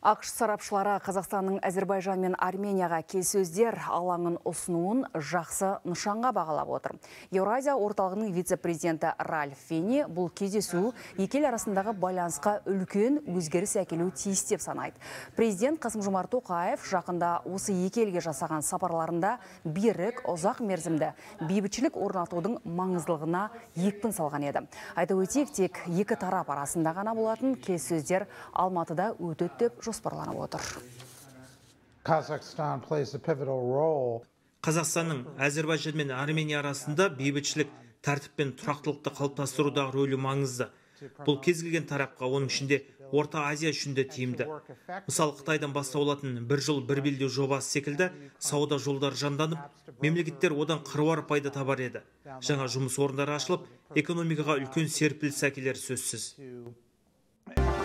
ақш сарапшылары Қазақстанның Әзербайжан мен Арменияға келіссөздер алаңын ұсынуын жақсы нышанға бағалап отыр. Еуразия орталығының вице-президенті Ральф Фени бұл кездесу екі ел арасындағы байланысқа үлкен өзгеріс әкелуі тиіс деп санайды. Президент Қасым-Жомарт Тоқаев жақында осы екі елге жасаған сапарларында берік, ұзақ мерзімді бейбітшілік орнатудың маңыздылығына екпін салған еді. Айта өтейік, тек екі тарап арасында ғана болатын келіссөздер Алматыда өтеді деп жоспарланып отыр. Қазақстанның Әзербайжан мен Армения арасында бейбітшілік, тәртіп пен тұрақтылықты қалыптастырудағы рөлі маңызды. Бұл кез келген тарапқа, оның ішінде Орта Азия үшін де тиімді. Мысалы, Қытайдан бастау алатын бір жол бір белдеу жобасы секілді сауда жолдары жанданып, мемлекеттер одан қыруар пайда табар еді. Жаңа жұмыс орындары ашылып, экономикаға үлкен серпіліс әкелері сөзсіз.